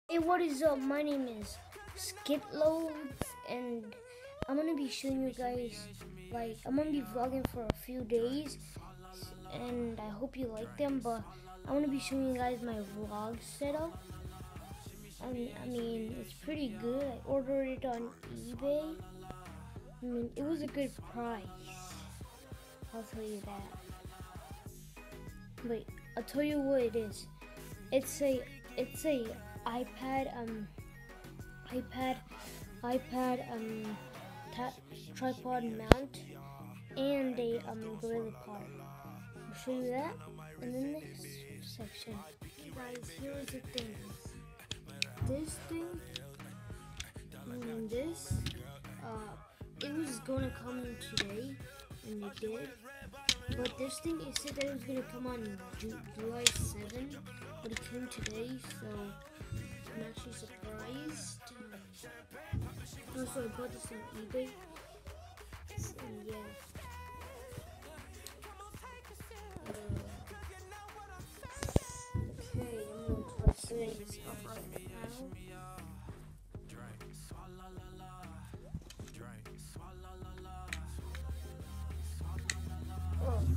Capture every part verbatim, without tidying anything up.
Hey, what is up? My name is Skitloads, and I'm gonna be showing you guys, like, I'm gonna be vlogging for a few days, and I hope you like them. But I'm gonna be showing you guys my vlog setup. I mean, I mean, it's pretty good. I ordered it on eBay. I mean, it was a good price. I'll tell you that. Wait, I'll tell you what it is. It's a, it's a iPad um iPad, iPad, um, tripod mount, and a um, gorilla pod. I'll show you that in the next section. Guys, here is the thing. This thing, and this, uh, it was gonna come in today, and it did. But this thing, it said that it was gonna come on Ju- July seventh, but it came today, so I'm actually surprised. Also, I bought this on eBay. And yeah. Uh, okay, I'm going to try setting this up right now. Oh.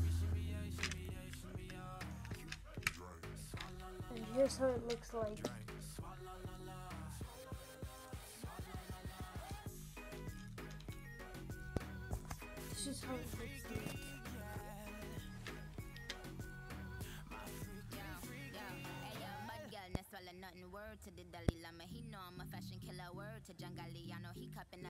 And here's how it looks like. This is how it looks like. Nothing word to the Dalai Lama. He know I'm a fashion killer. Word to Jangali. I know he cupping